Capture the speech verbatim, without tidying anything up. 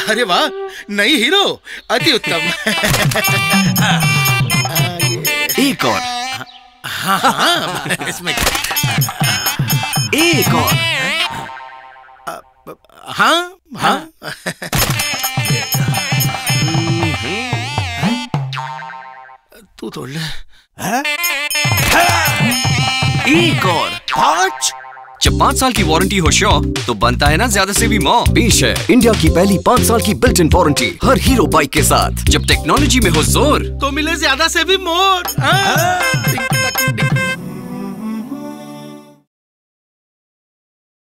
अरे वाह, नई हीरो, अति उत्तम। एक और। हाँ हाँ, इसमें एक और। हाँ हाँ। तू तोड़ ले। एक और। पाँच। जब पाँच साल की वारंटी हो श्योर, तो बनता है ना ज्यादा से भी मोर। पेश है इंडिया की पहली पाँच साल की बिल्ट इन वारंटी हर हीरो बाइक के साथ। जब टेक्नोलॉजी में हो जोर, तो मिले ज्यादा से भी मोर।